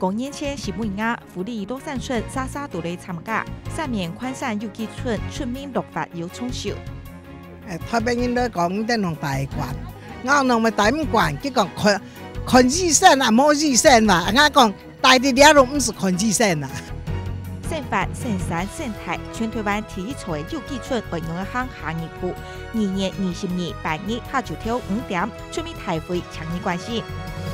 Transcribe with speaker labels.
Speaker 1: 公演前是每亚福利多善村沙沙都来参加，三面宽善又基村村民落法有冲秀。
Speaker 2: 台北人都讲得弄大官，我弄咪大唔官，佢讲看医生啊，冇医生嘛，我讲大啲了都唔是看医生啊。
Speaker 1: 县法、县山、县台，全台湾体育处的有基村运动一项下二部，2月22日8日下晝5點，村民大會強烈關心。